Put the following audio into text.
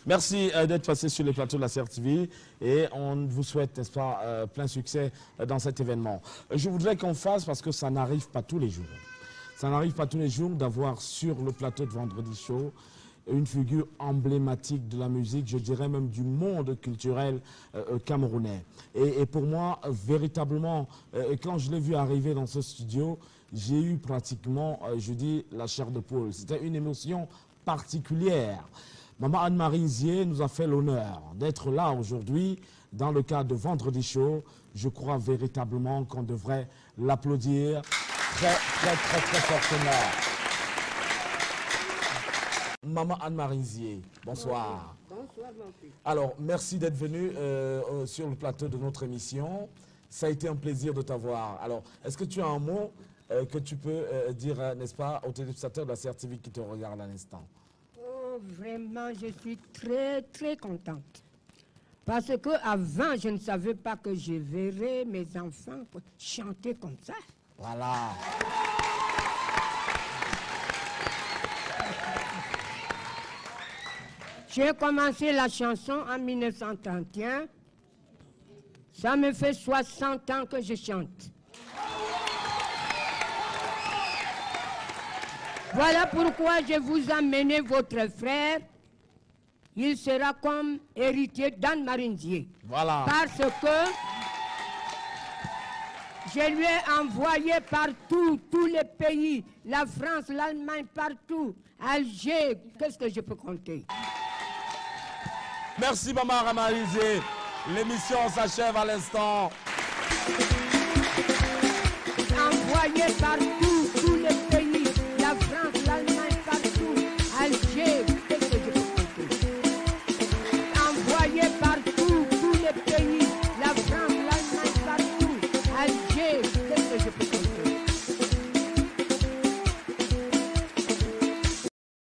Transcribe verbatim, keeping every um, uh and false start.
Merci euh, d'être passé sur les plateaux de la C R T V et on vous souhaite, n'est-ce pas, euh, plein succès euh, dans cet événement. Je voudrais qu'on fasse, parce que ça n'arrive pas tous les jours, ça n'arrive pas tous les jours d'avoir sur le plateau de Vendredi Show une figure emblématique de la musique, je dirais même du monde culturel euh, camerounais. Et, et pour moi, véritablement, euh, quand je l'ai vu arriver dans ce studio, j'ai eu pratiquement, euh, je dis, la chair de poule. C'était une émotion particulière. Maman Anne-Marie Nzié nous a fait l'honneur d'être là aujourd'hui dans le cadre de Vendredi Show. Je crois véritablement qu'on devrait l'applaudir très, très, très, très fortement. Maman Anne-Marie Nzié, bonsoir. Bonsoir, mon fils. Alors, merci d'être venu euh, sur le plateau de notre émission. Ça a été un plaisir de t'avoir. Alors, est-ce que tu as un mot euh, que tu peux euh, dire, euh, n'est-ce pas, aux téléspectateurs de la C R T V qui te regardent à l'instant? Oh, vraiment, je suis très, très contente. Parce que avant, je ne savais pas que je verrais mes enfants chanter comme ça. Voilà. J'ai commencé la chanson en mille neuf cent trente et un. Ça me fait soixante ans que je chante. Voilà pourquoi je vous amené votre frère. Il sera comme héritier d'Anne-Marie Nzié. Voilà. Parce que je lui ai envoyé partout, tous les pays, la France, l'Allemagne, partout, Alger, qu'est-ce que je peux compter? Merci Maman Anne-Marie Nzié. L'émission s'achève à l'instant. Envoyé partout.